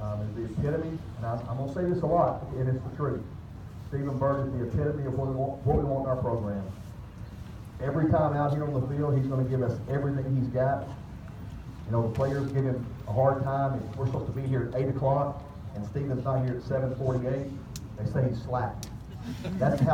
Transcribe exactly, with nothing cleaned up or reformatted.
um, is the epitome, and I'm, I'm going to say this a lot, and it's the truth. Stephen Byrd is the epitome of what we want, what we want in our program. Every time out here on the field, he's going to give us everything he's got. You know, the players give him a hard time. If we're supposed to be here at eight o'clock, and Stephen's not here at seven forty-eight, they say he's slack. That's how